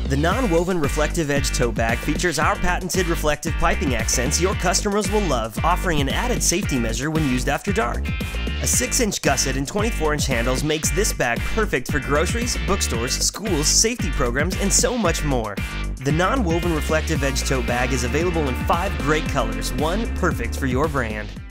The non-woven reflective edge tote bag features our patented reflective piping accents your customers will love, offering an added safety measure when used after dark. A 6-inch gusset and 24-inch handles makes this bag perfect for groceries, bookstores, schools, safety programs, and so much more. The non-woven reflective edge tote bag is available in 5 great colors, one perfect for your brand.